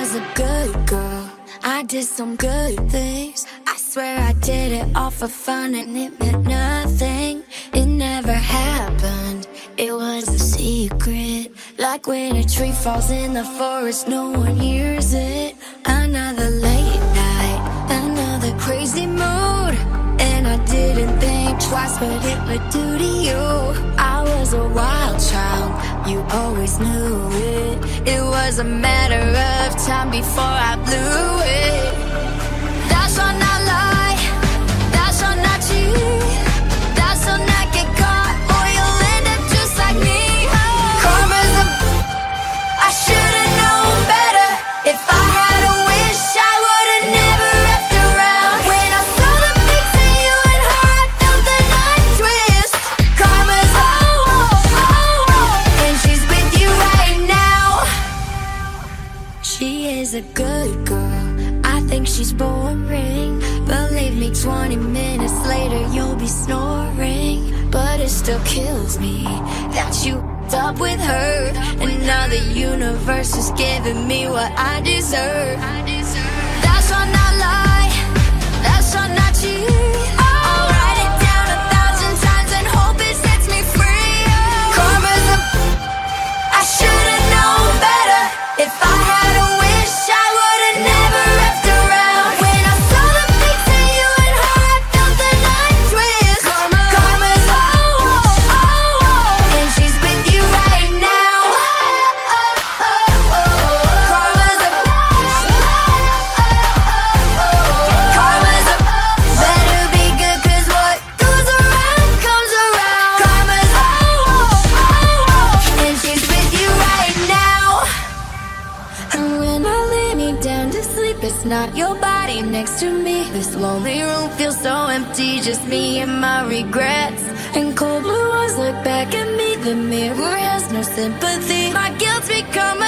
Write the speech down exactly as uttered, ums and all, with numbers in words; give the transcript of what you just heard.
was a good girl, I did some good things. I swear I did it all for fun and it meant nothing. It never happened, it was a secret. Like when a tree falls in the forest, no one hears it. Another late night, another crazy mood, and I didn't think twice what it would do to you. I was a wild child, you always knew it. It was a matter of time before I blew it. Thou shalt not lie, thou shalt not cheat, thou shalt not get caught or you'll end up just like me. Oh. Karma's a... I should've known better. If I had a wish, I would've never left around. When I saw the pics of you and her, I felt the night twist. Karma's a... Oh, oh, oh, oh. And she's with you right now. She is a good girl, I think she's boring. Believe me, twenty minutes later you'll be snoring. But it still kills me that you f***ed up with her, and now the universe is giving me what I deserve. Thou shalt not lie, thou shalt not cheat. I'll write it down a thousand times and hope it sets me free. Oh. Karma's a... I should've known better. If I had a wish, I would've never left around. When I saw the pics of you and her, I felt the night twist. Karma, Karma's a... Oh, oh, oh, oh. And she's with you right now. Oh, oh, oh, oh. Karma's a... Karma's a... Better be good, 'cause what goes around comes around. Karma's a... Oh, oh, oh. And she's with you right now. And when I lay me down to sleep, it's not your body next to me. This lonely room feels so empty, just me and my regrets. And cold blue eyes look back at me, the mirror has no sympathy. My guilt's become